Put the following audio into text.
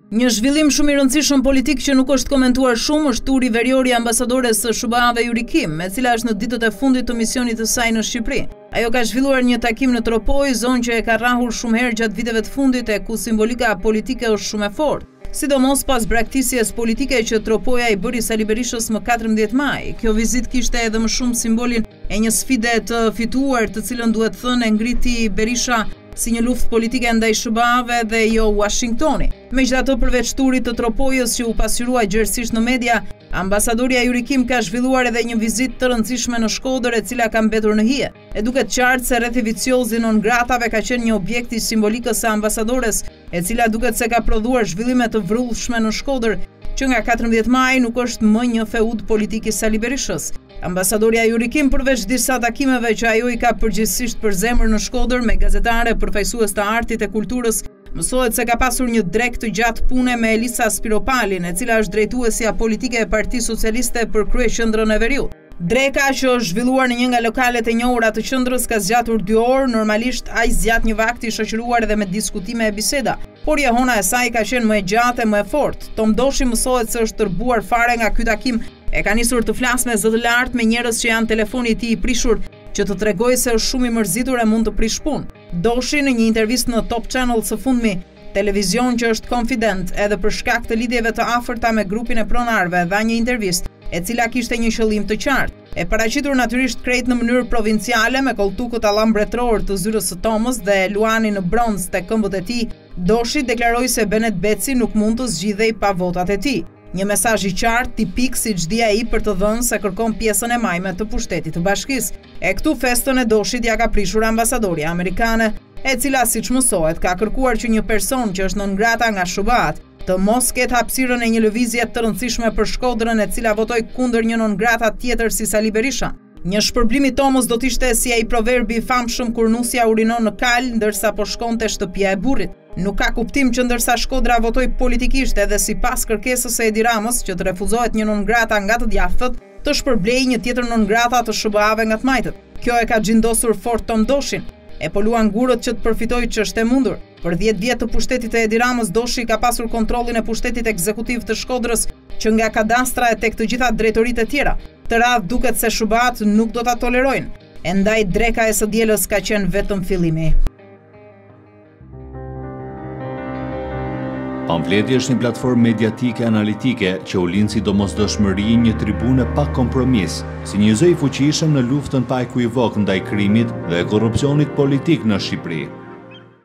Një zhvillim shumë i rëndësishëm politik që nuk është komentuar shumë është turi veriori ambasadores së SHBA-ve Yuri Kim, e cila është në ditët e fundit të misionit të saj në Shqipëri. Ajo ka zhvilluar një takim në Tropoj, zonë që e ka rrahur shumë herë gjatë viteve të fundit e ku simbolika politike është shumë e fortë. Sidomos pas braktisjes politike që Tropoja i bëri Sali Berishës më 14 maj. Kjo vizitë kishte edhe më shumë simbolin e një sfide të fituar, të cilën duhet thënë e ngriti Berisha si një luftë politike ndaj SHBA-ve dhe jo Washingtoni. Megjithatë, përveç turit të Tropojës që u pasqyrua gjerësisht në media, ambasadorja Yuri Kim ka zhvilluar edhe një vizitë të rëndësishme në Shkodër, e cila ka mbetur në hije. E duket qartë se rreth viciozi non gratave ka qenë një objekt i simbolikës së ambasadores, e cila duket se ka prodhuar zhvillime të vrrullshme në Shkodër, që nga 14 maj nuk është më një feud politik i Sali Berishës. Ambasadorja Yuri Kim, përveç disa takimeve që ajo i ka përgjithsisht për zemër në Shkodër me gazetare, përfaqësues të artit e kulturës, mësohet se ka pasur një drek të gjatë pune me Elisa Spiropalin, e cila është drejtuesja politike e Partisë Socialiste për kryeqendrën e Veriut. Dreka, që është zhvilluar në një nga lokalet e njohura të qendrës, ka zgjatur 2 orë, normalisht ai zgjat një vakt i shoqëruar edhe me diskutime e biseda, por jehona e saj ka qenë më e gjatë e më e fortë. Tom Doshi mësohet se është tërbuar fare nga ky takim, e ka nisur të flasë me zë të lartë me njerëz që janë telefoni i tij i prishur, që të tregojë se është shumë i mërzitur e mund të prish punë. Doshi në një intervistë në Top Channel së fundmi, televizion që është Confident, edhe për shkak të lidhjeve të afërta me grupin e pronarëve, dha një intervistë, e cila kishte një qëllim të qartë. E paraqitur natyrisht krejt në mënyrë provinciale me koltukët allam mbretëror të zyrës së Tomës dhe luani në bronz te këmbët e tij, Doshi deklaroi se Benet Beci nuk mund të zgjidhej pa votat e tij. Një mesazh i qartë, tipik siç di ai për të dhënë se kërkon pjesën e majme të pushtetit të bashkisë. E këtu festën e Doshit ja ka prishur ambasadorja amerikane, e cila siç mësohet ka kërkuar që një person që është non grata nga SHBA-t të mos ketë hapësirën e një lëvizje të rëndësishme për Shkodrën, e cila votoi kundër një non grata tjetër si Sali Berisha. Një shpërblim i Tomës do t'ishte si ai proverbi i famshëm kur nusja urinon në kal ndërsa po shkonte shtëpia e burrit. Nuk ka kuptim që ndërsa Shkodra votoi politikisht edhe sipas kërkesës së Edi Ramës që të refuzohet një non grata nga të djathtët, të shpërblej një tjetër non grata të SHBA-ve nga të majtët. Kjo e ka xhindosur fort Tom Doshin. E poluan gurët që të përfitojë ç'është e mundur. Për 10 vjet të pushtetit të Edi Ramës, Doshi ka pasur kontrollin e pushtetit ekzekutiv të Shkodrës, që nga kadastra e tek të gjitha drejtoritë e tjera. Të radhë duket se SHBA-t nuk do ta tolerojnë. E ndaj dreka e së dielës ka qenë vetëm fillimi. Pamfleti është një platformë mediatike analitike që u lind si domosdoshmëri një tribune pa kompromis, si një zë i fuqishëm në luftën pa ekuivok ndaj krimit dhe korrupsionit politik në Shqipëri.